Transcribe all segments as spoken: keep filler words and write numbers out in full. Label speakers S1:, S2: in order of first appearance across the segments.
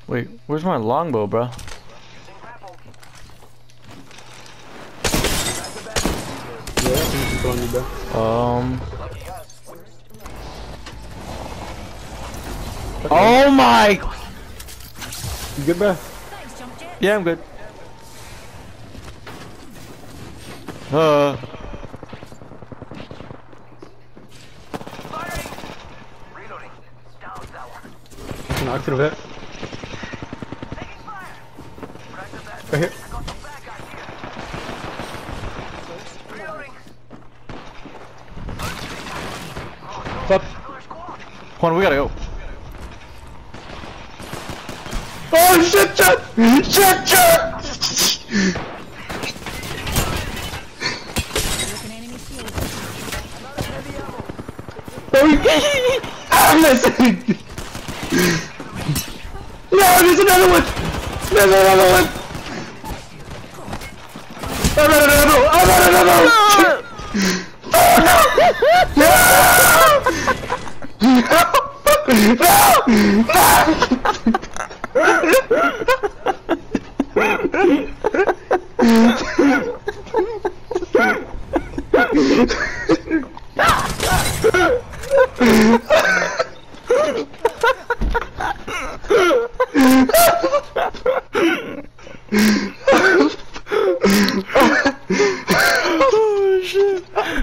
S1: Wait, where's my longbow, bro?
S2: Yeah, I think it's on you, bro.
S1: Um. Oh my!
S2: You good, bro?
S1: Yeah, I'm good. Uh.
S2: Knock to the vet. Right here. Fuck.
S1: Juan, we gotta go.
S2: Oh shit, shit! Shit, shit! Oh, I'm missing! No, there's another one! There's another one! I'm out of ammo! I'm out of ammo!
S1: Oh shit.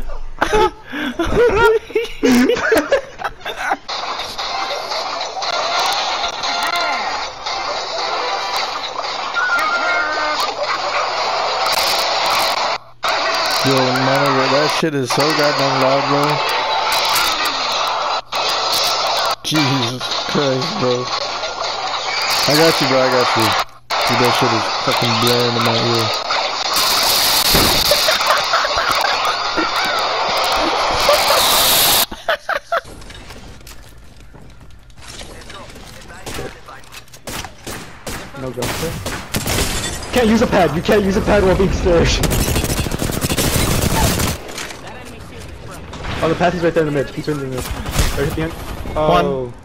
S1: Yo, man, that shit is so goddamn loud, bro. Jesus Christ, bro. I got you, bro, I got you. Dude, that shit is fucking blaring in my ear.
S2: No go. Can't use a pad. You can't use a pad while being scared. Oh, the path is right there in the mid. He's right in the mid. Right behind. Oh.
S1: One.